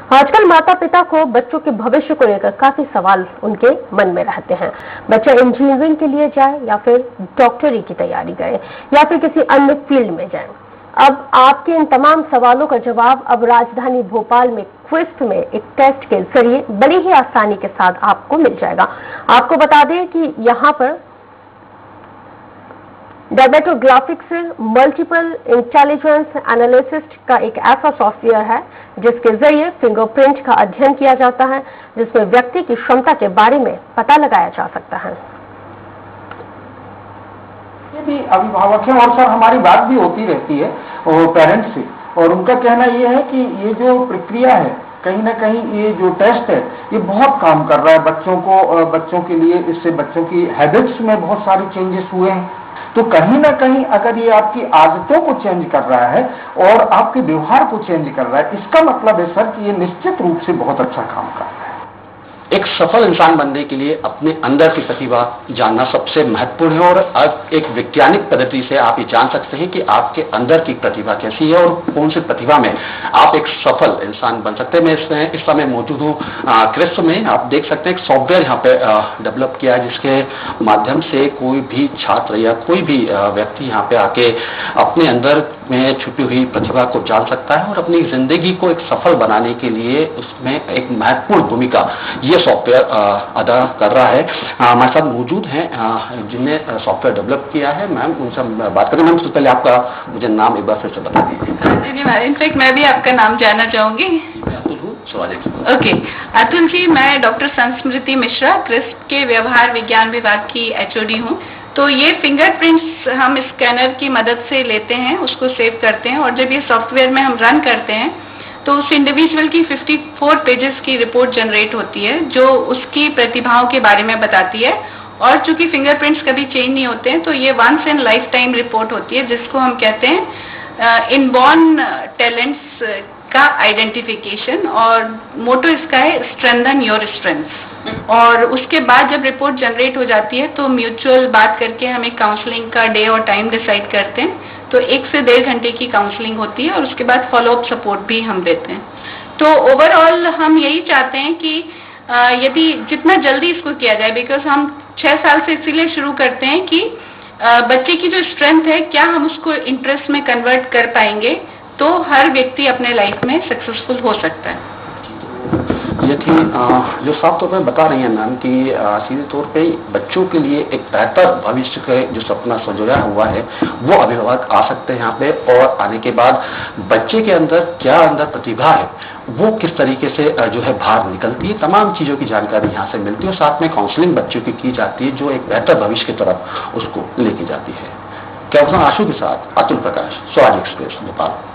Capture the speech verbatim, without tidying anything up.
आजकल माता पिता को बच्चों के भविष्य को लेकर काफी सवाल उनके मन में रहते हैं। बच्चा इंजीनियरिंग के लिए जाए या फिर डॉक्टरी की तैयारी करे या फिर किसी अन्य फील्ड में जाए। अब आपके इन तमाम सवालों का जवाब अब राजधानी भोपाल में क्विज में एक टेस्ट के जरिए बड़ी ही आसानी के साथ आपको मिल जाएगा। आपको बता दें कि यहाँ पर डर्मेटोग्राफिक्स मल्टीपल इंटेलिजेंस एनालिसिस्ट का एक ऐसा सॉफ्टवेयर है जिसके जरिए फिंगरप्रिंट का अध्ययन किया जाता है, जिसमें व्यक्ति की क्षमता के बारे में पता लगाया जा सकता है। ये भी अभिभावक हैं और सर हमारी बात भी होती रहती है और पेरेंट्स से, और उनका कहना ये है कि ये जो प्रक्रिया है कहीं ना कहीं ये जो टेस्ट है ये बहुत काम कर रहा है बच्चों को, बच्चों के लिए। इससे बच्चों की हैबिट्स में बहुत सारे चेंजेस हुए हैं। तो कहीं ना कहीं अगर ये आपकी आदतों को चेंज कर रहा है और आपके व्यवहार को चेंज कर रहा है, इसका मतलब है सर कि ये निश्चित रूप से बहुत अच्छा काम कर रहा है। एक सफल इंसान बनने के लिए अपने अंदर की प्रतिभा जानना सबसे महत्वपूर्ण है, और अब एक वैज्ञानिक पद्धति से आप ये जान सकते हैं कि आपके अंदर की प्रतिभा कैसी है और कौन सी प्रतिभा में आप एक सफल इंसान बन सकते हैं। मैं इसमें इस समय मौजूद हूँ क्रिस्प में। आप देख सकते हैं एक सॉफ्टवेयर यहाँ पे डेवलप किया है जिसके माध्यम से कोई भी छात्र या कोई भी व्यक्ति यहाँ पे आके अपने अंदर में छुपी हुई प्रतिभा को जान सकता है और अपनी जिंदगी को एक सफल बनाने के लिए उसमें एक महत्वपूर्ण भूमिका ये सॉफ्टवेयर अदा कर रहा है। हमारे साथ मौजूद हैं जिन्हें सॉफ्टवेयर डेवलप किया है। मैम उनसे बात करें। मैम सबसे पहले आपका मुझे नाम एक बार फिर से बता दीजिए। जी मैम, इनफैक्ट मैं भी आपका नाम जानना चाहूंगी। ओके, अतुल जी, मैं डॉक्टर संस्मृति मिश्रा क्रिस्प के व्यवहार विज्ञान विभाग की एचओडी हूँ। तो ये फिंगरप्रिंट्स हम स्कैनर की मदद से लेते हैं, उसको सेव करते हैं, और जब ये सॉफ्टवेयर में हम रन करते हैं तो उस इंडिविजुअल की चौवन पेजेस की रिपोर्ट जनरेट होती है जो उसकी प्रतिभाओं के बारे में बताती है। और चूंकि फिंगरप्रिंट्स कभी चेंज नहीं होते हैं तो ये once in lifetime report होती है, जिसको हम कहते हैं इनबॉर्न टैलेंट्स का आइडेंटिफिकेशन, और मोटो इसका है स्ट्रेंथन योर स्ट्रेंथ्स। और उसके बाद जब रिपोर्ट जनरेट हो जाती है तो म्यूचुअल बात करके हम एक काउंसलिंग का डे और टाइम डिसाइड करते हैं। तो एक से डेढ़ घंटे की काउंसलिंग होती है और उसके बाद फॉलोअप सपोर्ट भी हम देते हैं। तो ओवरऑल हम यही चाहते हैं कि यदि जितना जल्दी इसको किया जाए, बिकॉज हम छह साल से इसीलिए शुरू करते हैं कि बच्चे की जो स्ट्रेंथ है क्या हम उसको इंटरेस्ट में कन्वर्ट कर पाएंगे, तो हर व्यक्ति अपने लाइफ में सक्सेसफुल हो सकता है। ये थी जो साफ तौर पर बता रही हैं मैम कि सीधे तौर पे बच्चों के लिए एक बेहतर भविष्य का जो सपना संजोया हुआ है वो अभिभावक आ सकते हैं यहाँ पे, और आने के बाद बच्चे के अंदर क्या अंदर प्रतिभा है वो किस तरीके से जो है बाहर निकलती है, तमाम चीजों की जानकारी यहाँ से मिलती है। और साथ में काउंसलिंग बच्चों की की जाती है जो एक बेहतर भविष्य की तरफ उसको लेके जाती है। कैमरा आशु के साथ अतुल प्रकाश, स्वराज एक्सप्रेस, भोपाल।